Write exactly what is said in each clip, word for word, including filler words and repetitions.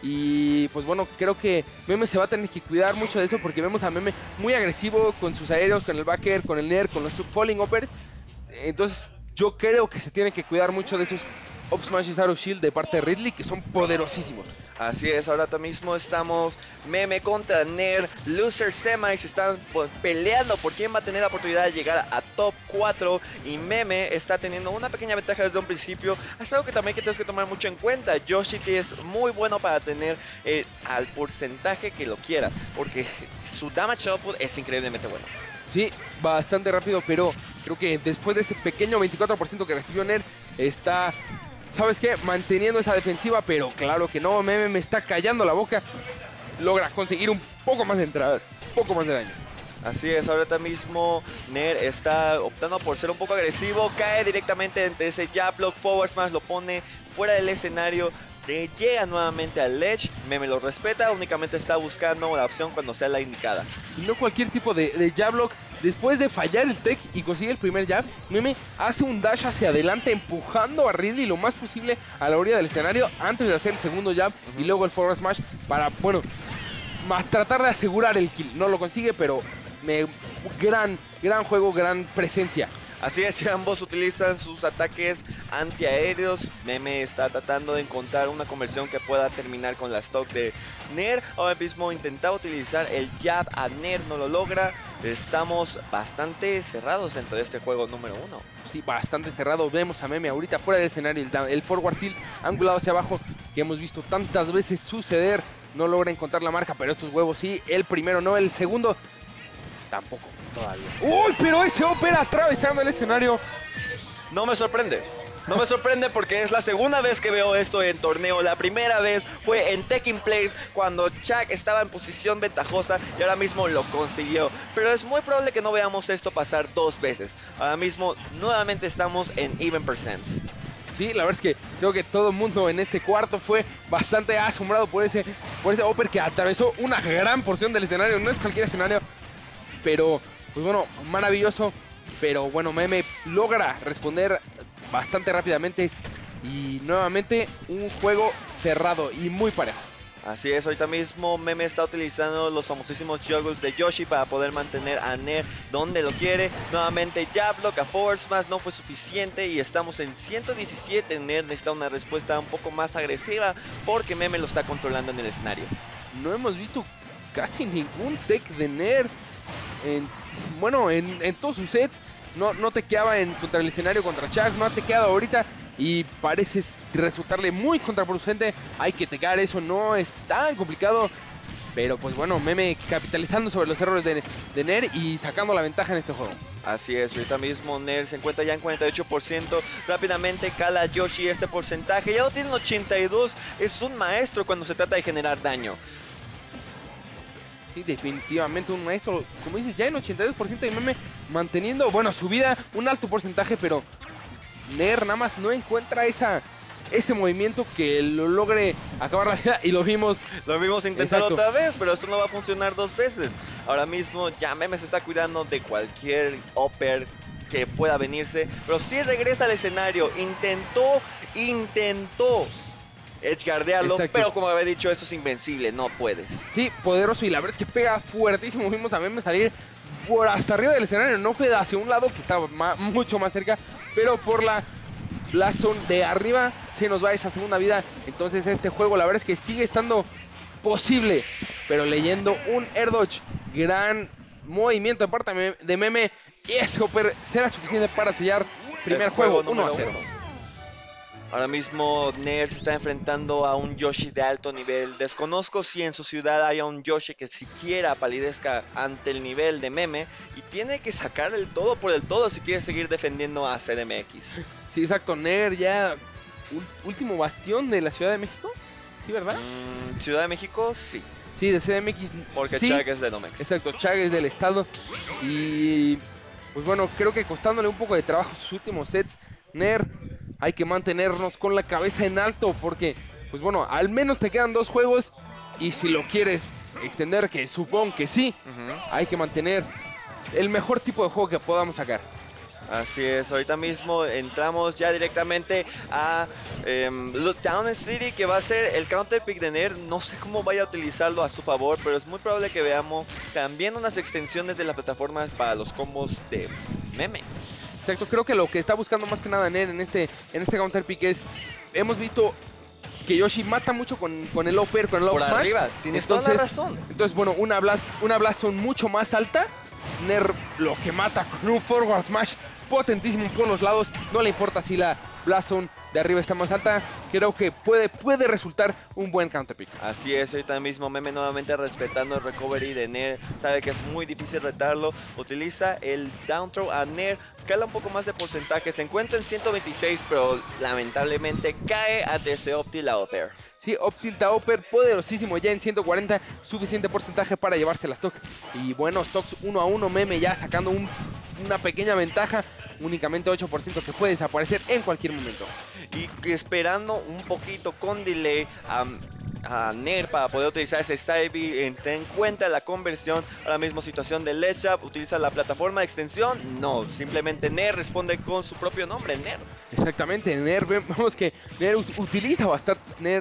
Y pues bueno, creo que Meme se va a tener que cuidar mucho de eso porque vemos a Meme muy agresivo con sus aéreos, con el backer, con el Nair, con los falling uppers. Entonces yo creo que se tiene que cuidar mucho de esos Up Smash y Shadow Shield de parte de Ridley, que son poderosísimos. Así es, ahora mismo estamos Meme contra Nair, Loser Semis están pues, peleando por quién va a tener la oportunidad de llegar a top cuatro y Meme está teniendo una pequeña ventaja desde un principio. Es algo que también que tienes que tomar mucho en cuenta. Yoshi es muy bueno para tener eh, al porcentaje que lo quiera, porque su damage output es increíblemente bueno. Sí, bastante rápido, pero creo que después de ese pequeño veinticuatro por ciento que recibió Nair, está... ¿Sabes qué? Manteniendo esa defensiva, pero claro que no, Meme me está callando la boca. Logra conseguir un poco más de entradas, un poco más de daño. Así es, ahorita mismo Nair está optando por ser un poco agresivo, cae directamente entre ese jab block, forward smash, lo pone fuera del escenario, de, llega nuevamente al ledge, Meme lo respeta, únicamente está buscando la opción cuando sea la indicada. Y no cualquier tipo de, de jab block. Después de fallar el tech y consigue el primer jab, Meme hace un dash hacia adelante empujando a Ridley lo más posible a la orilla del escenario antes de hacer el segundo jab uh-huh. y luego el forward smash para, bueno, más tratar de asegurar el kill. No lo consigue, pero me, gran, gran juego, gran presencia. Así es, si ambos utilizan sus ataques antiaéreos, Meme está tratando de encontrar una conversión que pueda terminar con la stock de Nair. Ahora mismo intentaba utilizar el jab a Nair, no lo logra. Estamos bastante cerrados dentro de este juego número uno. Sí, bastante cerrado. Vemos a Meme ahorita fuera del escenario, el, el forward tilt angulado hacia abajo, que hemos visto tantas veces suceder. No logra encontrar la marca, pero estos huevos sí. El primero no, el segundo tampoco todavía. ¡Uy! Pero ese Opera atravesando el escenario. No me sorprende. No me sorprende porque es la segunda vez que veo esto en torneo. La primera vez fue en Tekken Players cuando Chuck estaba en posición ventajosa y ahora mismo lo consiguió. Pero es muy probable que no veamos esto pasar dos veces. Ahora mismo nuevamente estamos en even percents. Sí, la verdad es que creo que todo el mundo en este cuarto fue bastante asombrado por ese, por ese Upper que atravesó una gran porción del escenario. No es cualquier escenario, pero pues bueno, maravilloso. Pero bueno, Meme logra responder bastante rápidamente y nuevamente un juego cerrado y muy parejo. Así es, ahorita mismo Meme está utilizando los famosísimos juggles de Yoshi para poder mantener a Nair donde lo quiere. Nuevamente jab block a forward smash no fue suficiente y estamos en ciento diecisiete. Nair necesita una respuesta un poco más agresiva porque Meme lo está controlando en el escenario. No hemos visto casi ningún tech de Nair en, bueno, en, en todos sus sets. No, no te quedaba en, contra el escenario contra Chuck, no te quedado ahorita y parece resultarle muy contraproducente. Hay que tecar eso, no es tan complicado. Pero pues bueno, Meme capitalizando sobre los errores de, de Nair y sacando la ventaja en este juego. Así es, ahorita mismo Nair se encuentra ya en cuarenta y ocho por ciento. Rápidamente cala Yoshi este porcentaje. Ya lo tiene en ochenta y dos. Es un maestro cuando se trata de generar daño. Sí, definitivamente un maestro. Como dices, ya en ochenta y dos por ciento de Meme manteniendo, bueno, su vida, un alto porcentaje, pero Nair nada más no encuentra esa, ese movimiento que lo logre acabar la vida y lo vimos. Lo vimos intentar Exacto. otra vez, pero esto no va a funcionar dos veces. Ahora mismo ya Meme se está cuidando de cualquier upper que pueda venirse, pero sí regresa al escenario. Intentó, intentó edgeguardearlo, pero como había dicho, eso es invencible, no puedes. Sí, poderoso y la verdad es que pega fuertísimo. Vimos a Meme salir por hasta arriba del escenario, no fue hacia un lado que estaba ma mucho más cerca, pero por la, la zona de arriba se nos va esa segunda vida. Entonces este juego la verdad es que sigue estando posible, pero leyendo un air dodge, gran movimiento de parte de Meme y ese Hopper será suficiente para sellar primer juego, juego uno a cero. Ahora mismo Nair se está enfrentando a un Yoshi de alto nivel. Desconozco si en su ciudad haya un Yoshi que siquiera palidezca ante el nivel de Meme. Y tiene que sacar el todo por el todo si quiere seguir defendiendo a C D M X. Sí, exacto. Nair ya último bastión de la Ciudad de México. ¿Sí, verdad? Mm, Ciudad de México, sí. Sí, de C D M X. Porque sí. Chag es de Nomex. Exacto, Chag es del estado. Y pues bueno, creo que costándole un poco de trabajo sus últimos sets. Nair, hay que mantenernos con la cabeza en alto porque, pues bueno, al menos te quedan dos juegos y si lo quieres extender, que supongo que sí, uh-huh. hay que mantener el mejor tipo de juego que podamos sacar. Así es, ahorita mismo entramos ya directamente a um, Lockdown City, que va a ser el counter pick de Nair. No sé cómo vaya a utilizarlo a su favor, pero es muy probable que veamos también unas extensiones de las plataformas para los combos de Meme. Exacto, creo que lo que está buscando más que nada Nair en este, en este counter pick es, hemos visto que Yoshi mata mucho con, con el upper, con el up Por smash. arriba, tienes entonces, toda la razón. Entonces, bueno, una blast, una blast son mucho más alta. Nair lo que mata con un forward smash potentísimo por los lados. No le importa si la blast zone de arriba está más alta. Creo que puede, puede resultar un buen counter pick. Así es, ahorita mismo Meme nuevamente respetando el recovery de Nair. Sabe que es muy difícil retarlo. Utiliza el down throw a Nair. Cala un poco más de porcentaje. Se encuentra en ciento veintiséis, pero lamentablemente cae ante ese up tilt a upper. Sí, up tilt a upper, poderosísimo ya en ciento cuarenta. Suficiente porcentaje para llevarse la stock. Y bueno, stocks uno a uno. Meme ya sacando un, una pequeña ventaja. Únicamente ocho por ciento que puede desaparecer en cualquier momento. Y esperando un poquito con delay um, a Nair para poder utilizar ese side B. Ten en cuenta la conversión. Ahora mismo situación de ledge up. Utiliza la plataforma de extensión. No, simplemente Nair responde con su propio nombre, Nair. Exactamente, Nair, vemos que Nair utiliza bastante Nair.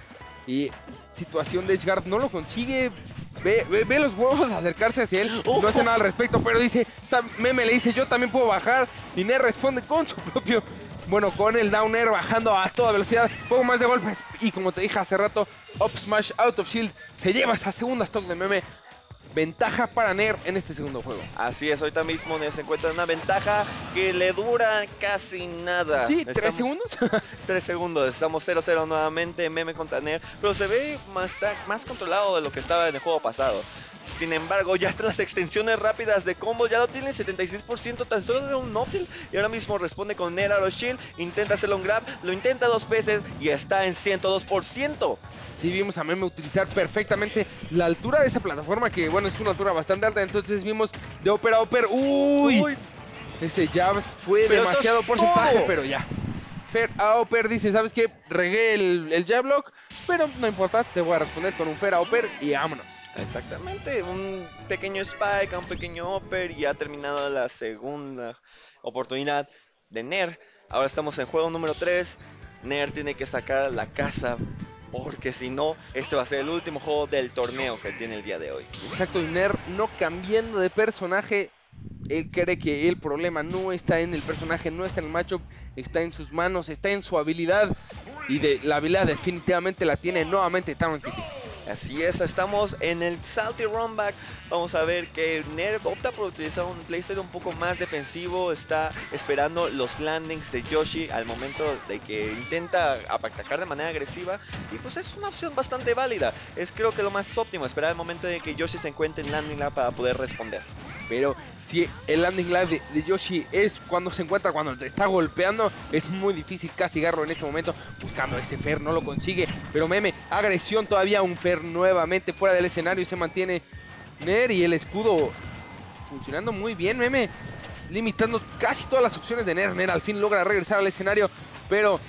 Y situación de Edgeguard no lo consigue. Ve, ve, ve los huevos acercarse hacia él. Uh. No hace nada al respecto, pero dice, Meme le dice, yo también puedo bajar. Y Nair responde con su propio... Bueno, con el down air bajando a toda velocidad, poco más de golpes. Y como te dije hace rato, up smash out of shield. Se lleva esa segunda stock de Meme. Ventaja para Nair en este segundo juego. Así es, ahorita mismo Nair se encuentra en una ventaja que le dura casi nada. Sí, ¿tres estamos... segundos? tres segundos, estamos cero cero nuevamente, Meme contra Nair. Pero se ve más, más controlado de lo que estaba en el juego pasado. Sin embargo, ya están las extensiones rápidas de combo. Ya lo tiene el setenta y seis por ciento tan solo de un up tilt. Y ahora mismo responde con Nair a los shield. Intenta hacerlo un grab. Lo intenta dos veces y está en ciento dos por ciento. Sí, vimos a Meme utilizar perfectamente la altura de esa plataforma. Que bueno, es una altura bastante alta. Entonces vimos de upper a upper. ¡Uy! Uy. Ese jab fue pero demasiado porcentaje, todo. Pero ya. Fair a upper dice, ¿sabes qué? Regué el, el jab block. Pero no importa, te voy a responder con un fair a upper y vámonos. Exactamente, un pequeño spike, un pequeño upper y ha terminado la segunda oportunidad de Nair. Ahora estamos en juego número tres. Nair tiene que sacar la casa porque si no, este va a ser el último juego del torneo que tiene el día de hoy. Exacto, y Nair no cambiando de personaje. Él cree que el problema no está en el personaje, no está en el matchup, está en sus manos, está en su habilidad. Y de la habilidad definitivamente la tiene nuevamente Town City. Así es, estamos en el Salty Runback. Vamos a ver que Nair opta por utilizar un playstyle un poco más defensivo. Está esperando los landings de Yoshi al momento de que intenta atacar de manera agresiva. Y pues es una opción bastante válida. Es creo que lo más óptimo, esperar el momento de que Yoshi se encuentre en landing lab para poder responder. Pero si el landing lab de, de Yoshi es cuando se encuentra, cuando te está golpeando, es muy difícil castigarlo en este momento. Buscando ese Fair, no lo consigue. Pero Meme, agresión todavía, un Fair nuevamente fuera del escenario y se mantiene Nair. Y el escudo funcionando muy bien, Meme. Limitando casi todas las opciones de Nair. Nair al fin logra regresar al escenario, pero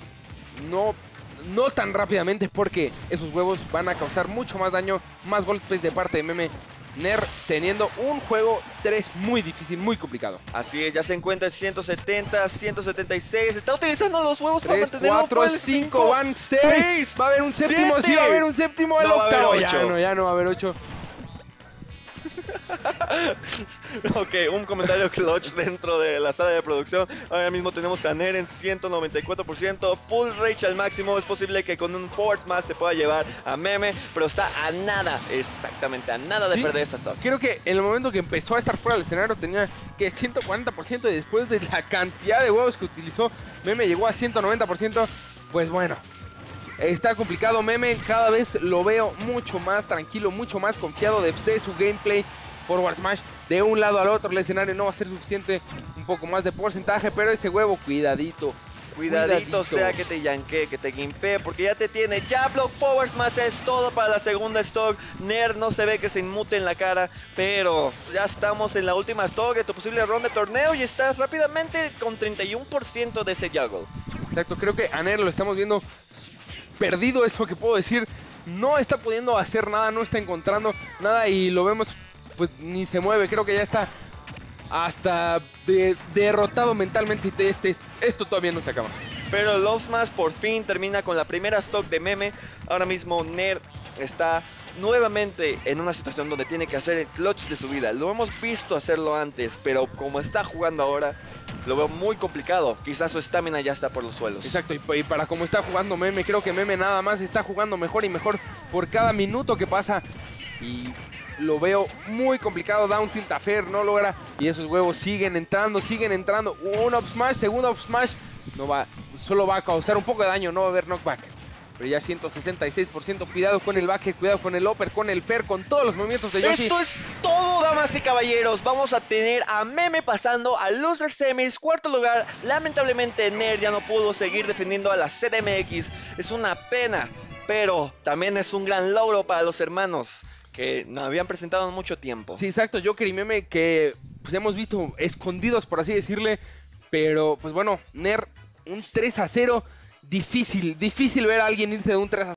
no... No tan rápidamente porque esos huevos van a causar mucho más daño, más golpes de parte de Meme. Nair teniendo un juego tres muy difícil, muy complicado. Así es, ya se encuentra en ciento setenta, ciento setenta y seis. Está utilizando los huevos tres, para mantenerlo. cuatro, cinco, van seis. Va a haber un séptimo, siete. Sí, va a haber un séptimo. El no octavo. Ya no, ya no va a haber ocho. Ok, un comentario clutch dentro de la sala de producción. Ahora mismo tenemos a Nair en ciento noventa y cuatro por ciento, full rage al máximo. Es posible que con un forward más se pueda llevar a Meme, pero está a nada, exactamente a nada de ¿sí? perder esta stock. Creo que en el momento que empezó a estar fuera del escenario tenía que ciento cuarenta por ciento y después de la cantidad de huevos que utilizó, Meme llegó a ciento noventa por ciento. Pues bueno, está complicado. Meme cada vez lo veo mucho más tranquilo, mucho más confiado de, de su gameplay. Forward smash de un lado al otro, el escenario no va a ser suficiente, un poco más de porcentaje, pero ese huevo, cuidadito. Cuidadito, cuidadito. Sea que te yankee, que te gimpee, porque ya te tiene. Ya block forward smash es todo para la segunda stock. Nair no se ve que se inmute en la cara, pero ya estamos en la última stock de tu posible ronda de torneo y estás rápidamente con treinta y uno por ciento de ese juggle. Exacto, creo que a Nair lo estamos viendo perdido, es lo que puedo decir. No está pudiendo hacer nada, no está encontrando nada y lo vemos... pues ni se mueve, creo que ya está hasta de, derrotado mentalmente. Y este, esto todavía no se acaba. Pero Lofmas por fin termina con la primera stock de Meme. Ahora mismo Ner está nuevamente en una situación donde tiene que hacer el clutch de su vida. Lo hemos visto hacerlo antes, pero como está jugando ahora, lo veo muy complicado. Quizás su estamina ya está por los suelos. Exacto, y, y para como está jugando Meme, creo que Meme nada más está jugando mejor y mejor por cada minuto que pasa. Y lo veo muy complicado. Down tilt affair, no logra. Y esos huevos siguen entrando, siguen entrando. Un up smash, segundo up smash. No va, solo va a causar un poco de daño, no va a haber knockback. Pero ya ciento sesenta y seis por ciento, cuidado con el back, cuidado con el upper, con el fair, con todos los movimientos de Yoshi. Esto es todo, damas y caballeros. Vamos a tener a Meme pasando a Loser Semis, cuarto lugar. Lamentablemente Ner ya no pudo seguir defendiendo a la C D M X. Es una pena, pero también es un gran logro para los hermanos que no habían presentado en mucho tiempo. Sí, exacto, Joker y Meme que pues hemos visto escondidos, por así decirle. Pero pues bueno, Ner, un tres a cero, difícil, difícil ver a alguien irse de un tres a cero.